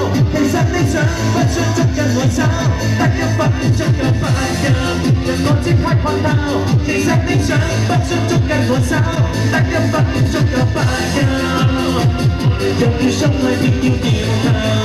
其實你想不想捉緊我手？得1分鐘就快夠，讓我即刻看透。其實你想不想捉緊我手？得1分鐘就快夠，讓要心裏邊要調頭。